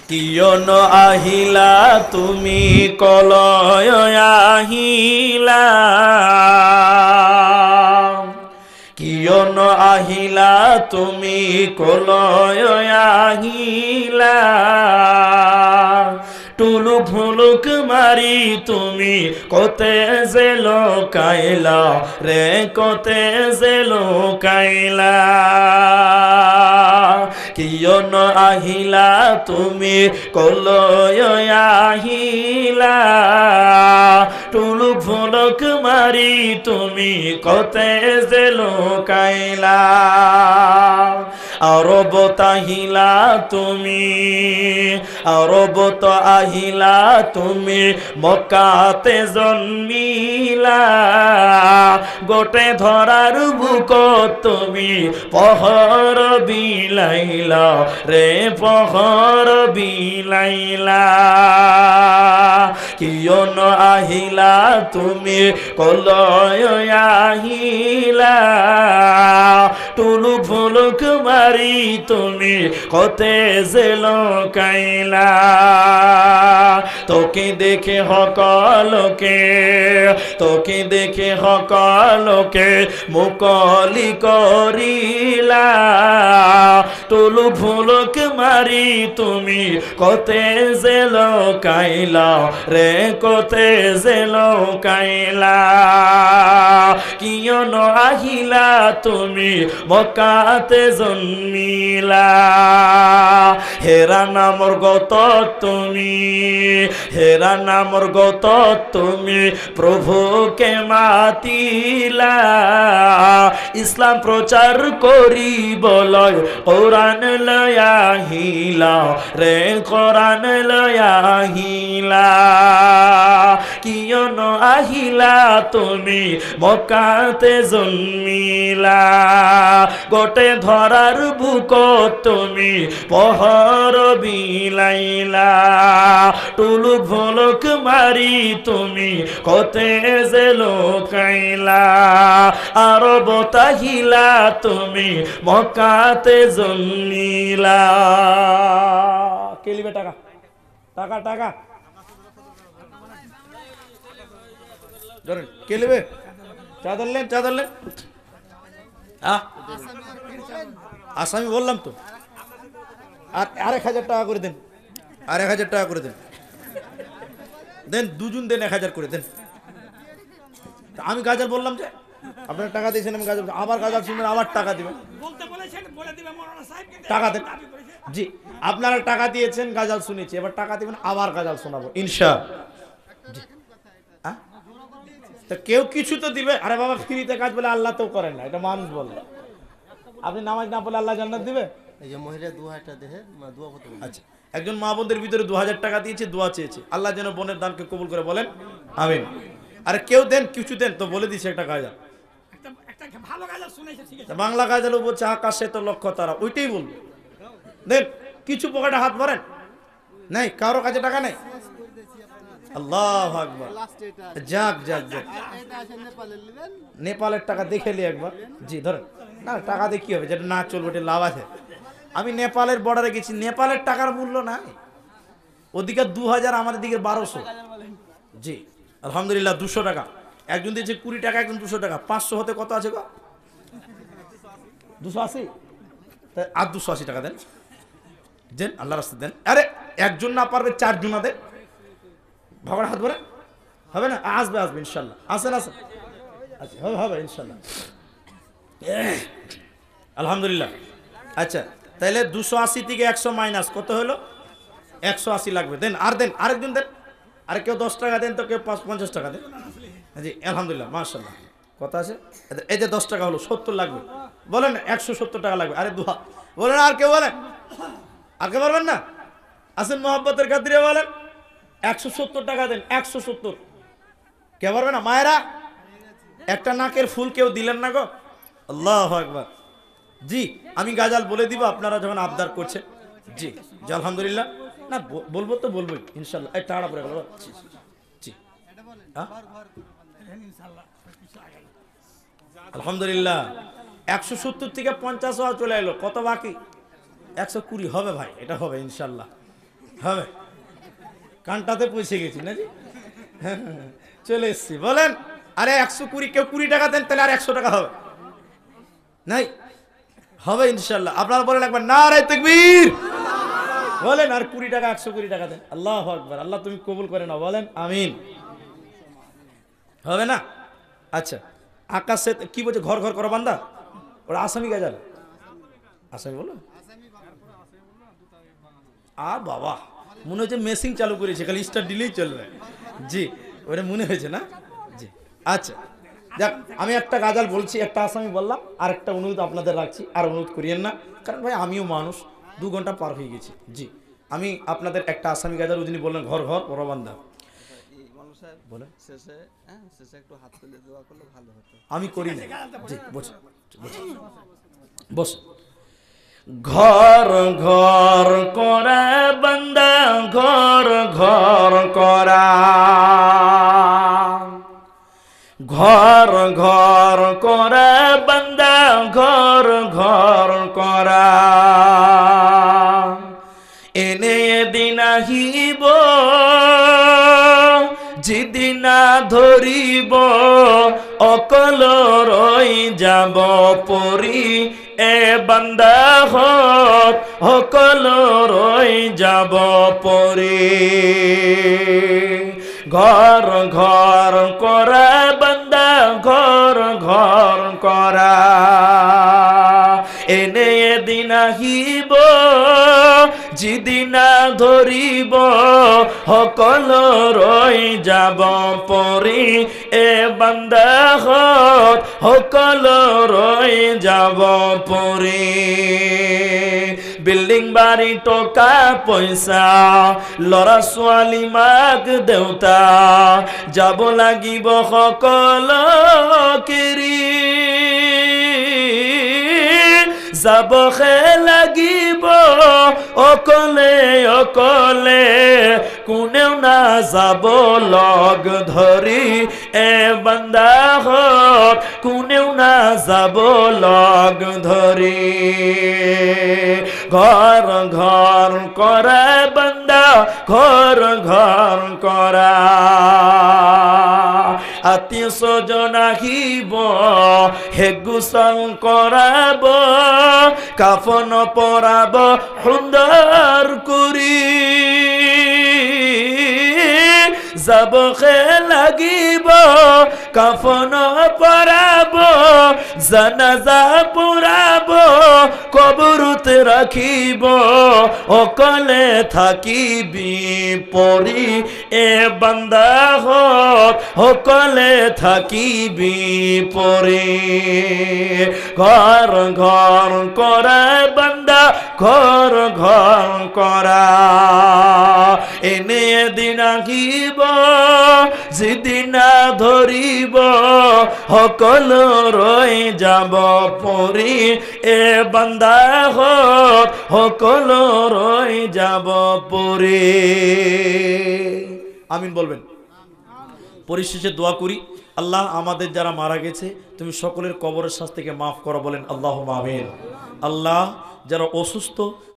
কিয়নো আহিলা তুমি কলয় আহিলা, কিয়নো আহিলা তুমি কলয় আহিলা, টুলুক ফুলুক মারি তুমি কতে যে লোকাইলা রে, কতে যে লোকাইলা। কিয়নো আহিলা তুমি কলয় আহিলা, টুলুক ফুলুক মারি তুমি কতে যে লোকাইলা। আরবত আহিলা তুমি, আরবত আহিলা তুমি, মক্কাতে জন্মিলা, গোটে ধরার বুকত তুমি পহর বিলাইলা রে, পহর বিলাইলা। কিয়নো আহিলা তুমি কলয় আহিলা, টুলুক ফুলুক মারি তুমি কতে যে লোকাইলা। তোকে দেখে সকলকে, তোকে দেখে সকলকে মুকলি করিলা, টুলুক ফুলুক মারি তুমি কতে যে লোকাইলা রে, কতে যে লোকাইলা। কিয়নো আহিলা তুমি মক্কাতে জন্মিলা, হেরা নামর গত তুমি, হেরা নামর গত তুমি প্রভুকে মাতিলা, ইসলাম প্রচার করি বলয় কোরআন লয়াহিলা রে, কোরআন লয়াহিলা। কিয়নো আহিলা তুমি মক্কাতে জন্মিলা, গোটে ধরার বুকত তুমি পহর বিলাইলা, টুলুক ফুলুক মারি তুমি কতে যে লোকাইলা। আরবত আহিলা তুমি মক্কাতে জন্মিলা। কে লিবে টাকা? টাকা টাকা ধরেন, কে লিবে? চা ধরলেন, চা ধরলেন। আসামি বললাম তো। আর 1000 টাকা করে দেন, আর 1000 টাকা করে দেন, দেন দুজন দেন, 1000 করে দেন। আমি গাজাল বললাম যে আপনারা টাকা দিয়েছেন, আমি গাজাল, আবার গাজাল শুনবেন, আবার টাকা দিবেন, টাকা দেন। জি, আপনারা টাকা দিয়েছেন, গাজাল শুনেছি, এবার টাকা দিবেন, আবার গাজাল শোনাবো ইনশাআল্লাহ। তা কেউ কিছু তো দিবে। আরে বাবা, ফ্রিতে কাজ বলে আল্লাহ তো করেন না, এটা মানুষ বলে। আপনি নামাজ না পড়লে আল্লাহ জান্নাত দিবে? এই যে মহিলা 2000 টাকা দেহে দোয়া করতে। আচ্ছা, একজন মা বোনদের ভিতরে 2000 টাকা দিয়েছে, দোয়া চেয়েছে, আল্লাহ যেন বোনের দানকে কবুল করে, বলেন আমিন। আরে কেউ দেন, কিছু দেন তো, বলে দিছে একটা গাজাল, একটা ভালো গাজাল শুনেছে, ঠিক আছে, বাংলা গাজাল বলছে আকাশে তো লক্ষ্য তারা, ওইটাই বলবো। দেন কিছু, পকেটে হাত ভরেন, নাই কারো কাছে টাকা নেই। আল্লাহু আকবার। যাক যাক যাক, নেপালের টাকা দেখে নি একবার। জি ধরেন, না টাকা দিয়ে কি হবে, যেটা না চলবে, এটা লাভ আছে। আমি নেপালের বর্ডারে গেছি, নেপালের টাকার মূল্য নাই, ওদিকে 2000, আমাদের দিকে 1200। জি আলহামদুলিল্লাহ, 200 টাকা একজন দিয়েছে, 20 টাকা একজন 200 টাকা, 500 হতে কত আছে গো? 280। আর 280 টাকা দেন, দেন আল্লাহ রাস্তা দেন। আরে একজন না পারবে, 4 জন দেন, ভগবান হাত ভরে হবে না? আসবে আসবে ইনশাল্লাহ, আসেন আসেন। আচ্ছা হবে হবে ইনশাল্লাহ, আলহামদুলিল্লাহ। আচ্ছা তাহলে 280 থেকে 100 মাইনাস কত হলো? 180 লাগবে, দেন। আর দেন, আরেকজন দেন, আর কেউ 10 টাকা দেন, তো কেউ 50 টাকা দেন। জি আলহামদুলিল্লাহ, মাশাআল্লাহ। কত আছে? এই যে 10 টাকা হলো, 70 লাগবে, বলেন 170 টাকা লাগবে। আরে দুহা বলেন, আর কেউ বলেন? আর কেউ পারবেন না? আসেন মোহাব্বতের খাতিরে বলেন 170 টাকা দেন, 170। কে পারবে না? মায়েরা একটা নাকের ফুল কেউ দিলেন না গো? আল্লাহু আকবার। জি আমি গাজাল বলে দিব, আপনারা যখন আবদার করছেন। জি জি আলহামদুলিল্লাহ। না বলবো তো বলবোই ইনশাল্লাহ। এই টাড়া পড়ে গেল। জি আলহামদুলিল্লাহ। 170 থেকে 50 চলে এলো, কত বাকি? 120 হবে ভাই, এটা হবে ইনশাল্লাহ। হবে, কানটাতে পৌঁছে গেছি না জি, চলে এসছি। বলেন আরে 120, কেউ 20 টাকা দেন তাহলে আর 100 টাকা হবে নাই? হবে ইনশাল্লাহ। আপনারা বলেন একবার নারে তাকবীর, বলেন আর 20 টাকা 120 টাকা দেন। আল্লাহু আকবার, আল্লাহ তুমি কবুল করে নাও, বলেন আমিন। হবে না? আচ্ছা, আকাশে কি বলছে, ঘর ঘর করো বান্দা, ওরা আসামি গাজাল, আসামি বলো। বাবা মনে হচ্ছে মেশিন চালু করেছে, খালি স্টার দিলেই চলবে। জি, ওটা মনে হয়েছে না? জি আচ্ছা, দেখ আমি একটা গাজাল বলছি, একটা আসামি বললাম, আর একটা অনুরোধ আপনাদের রাখছি, আর অনুরোধ করিয়েন না, কারণ ভাই আমিও মানুষ, 2 ঘন্টা পার হয়ে গেছি। জি, আমি আপনাদের একটা আসামি গাজাল, যিনি বললেন ঘর ঘর পরবান্দা, আমি করি না। জি বস বস। ঘর ঘর করা বান্দা, ঘর ঘর করা, ঘর ঘর করা বান্দা, ঘর ঘর করা, এনে দিন আহিব যেদিনা ধরিব, অকল রই যাব পরি, এ বান্দা হত অকল রই যাব পরি। ঘর ঘর করা বান্দা, ঘর ঘর করা, এনে দিন আহিব যেদিনা ধরিব, সকল রই যাব পরি, এ বান্দা হত সকল রই যাব পরি। বিল্ডিং বাড়ি টকা পয়সা, লৰা ছোৱালী মাক দেউতা, যাব লাগিব সকল কেৰি, যাবহে লাগিব অকলে অকলে, কোনেও না যাব লগ ধৰি, এ বান্দা হত কোনেও না যাব লগ ধৰি। ঘর ঘর করা বান্দা, ঘর ঘর করা, আত্মীয় স্বজন আহিব হে গোসল কৰাব, কাফন পরাব সুন্দর করি, যাবহে লাগিব কাফন পরাব, জানাজা পরাব, কবরতে রাখিব, অকলে থাকিবি পরি, এ বান্দা হত অকলে থাকিবি পরি। ঘর ঘর করা বান্দা, ঘর ঘর করা, এনে দিন আহিব যেদিনা ধরিব, সকল রই যাব পরি, এ বান্দা হত সকল রই যাব পরি। আমিন বলবেন। পরিশেষে দোয়া করি, আল্লাহ আমাদের যারা মারা গেছে তুমি সকলের কবরের শাস্তিকে মাফ করো, বলেন আল্লাহুম্মা আমিন। আল্লাহ যারা অসুস্থ